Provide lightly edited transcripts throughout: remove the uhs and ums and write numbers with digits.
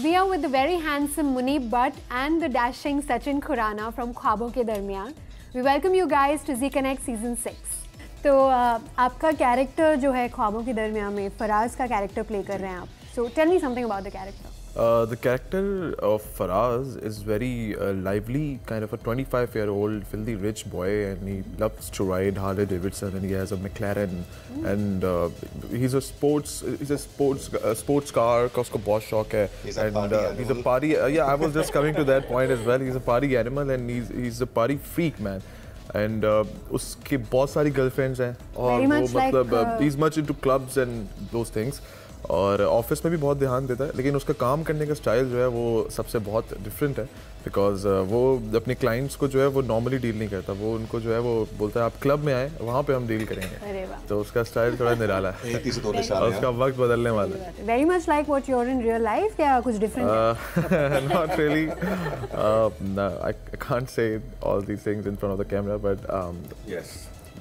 here with the very handsome Muneeb Butt and the dashing Sachin Khurana from Khawbon के दरमियान. We welcome you guys to Z Connect Season 6. तो आपका character जो है ख्वाबों के दरमियान में फराज का कैरेक्टर प्ले कर रहे हैं आप. So tell me something about the character. The character of Faraz is very lively, kind of a 25-year-old filthy rich boy, and he loves to ride Harley Davidson, and he has a McLaren, and he's a sports car का उसको बहुत शौक है, and he's a party. Yeah, I was just coming to that point as well. He's a party animal, and he's a party freak, man. And उसके बहुत सारी girlfriends हैं, और वो मतलब he's much into clubs and those things. और office में भी बहुत ध्यान देता है, लेकिन उसका काम करने का स्टाइल जो है वो सबसे बहुत डिफरेंट है, बिकॉज वो अपने क्लाइंट्स को जो है वो नॉर्मली डील नहीं करता. वो उनको जो है वो बोलता है आप क्लब में आए, वहाँ पे हम डील करेंगे. तो उसका स्टाइल थोड़ा निराला है. उसका वक्त बदलने वाला है. Very much like what you are in real life, या कुछ डिफरेंट है? Not really. I can't say all these things in front of the camera, but yes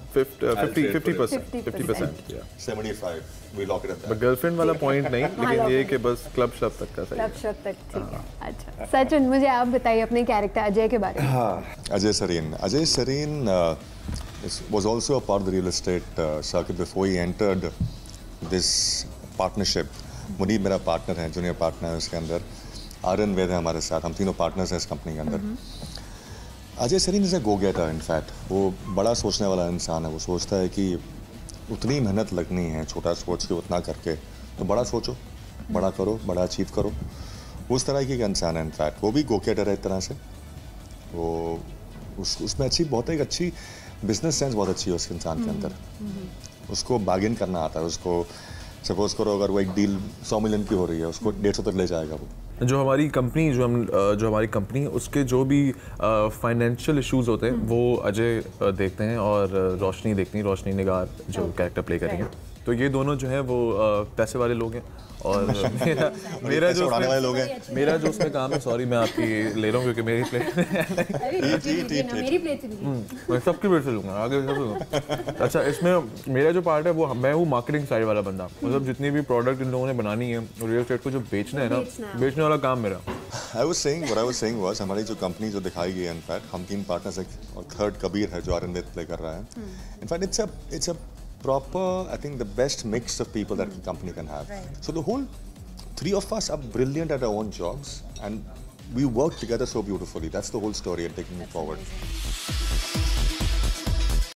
50%, yeah. 75, we lock it at that. But girlfriend वाला point नहीं, लेकिन ये कि बस club शब तक का सही. क्लब शब तक ठीक है. अच्छा सचिन, मुझे आप बताइए अपने कैरेक्टर अजय के बारे में. हाँ, Ajay Sarin was also a part of the real estate circuit before he entered this partnership. Munib मेरा पार्टनर है, जूनियर पार्टनर है उसके अंदर. आर्यन वेद है हमारे साथ, हम तीनों पार्टनर्स हैं इस कंपनी के अंदर. Ajay Sarin is a go getter. In fact वो बड़ा सोचने वाला इंसान है. वो सोचता है कि उतनी मेहनत लगनी है, छोटा सोच के उतना करके, तो बड़ा सोचो, बड़ा करो, बड़ा अचीव करो. उस तरह की एक इंसान है. इनफैक्ट वो भी गो गेटर है एक तरह से. वो उसमें एक अच्छी बिजनेस सेंस बहुत अच्छी है उस इंसान के अंदर. उसको बार्गेन करना आता है. उसको सपोज करो अगर वो एक डील 100 मिलियन की हो रही है, उसको 150 तक ले जाएगा वो. जो हमारी कंपनी उसके जो भी फाइनेंशियल इश्यूज होते हैं वो अजय देखते हैं, और रोशनी निगार जो कैरेक्टर प्ले करेंगे. तो ये दोनों जो है वो पैसे वाले लोग हैं, और मेरा जो उसमें काम है. सॉरी मैं आपकी ले रहा हूँ क्योंकि मेरी प्लेट मैं सबकी प्लेट से लूँगा आगे सब. अच्छा, इसमें मेरा जो पार्ट है वो मैं हूँ मार्केटिंग साइड वाला बंदा. मतलब जितनी भी प्रोडक्ट इन लोगों ने बनानी है, रियल एस्टेट को जो बेचना है ना, बेचने वाला काम मेरा. I was saying was हमारी जो कंपनी जो दिखाई गई है, इनफैक्ट हम 3 पार्टनर्स हैं, और थर्ड कबीर है जो आर्यन प्ले कर रहा है. In fact it's a proper, I think, the best mix of people that the company can have. Right. So the whole 3 of us are brilliant at our own jobs, and we work together so beautifully. That's the whole story and taking it forward. Amazing.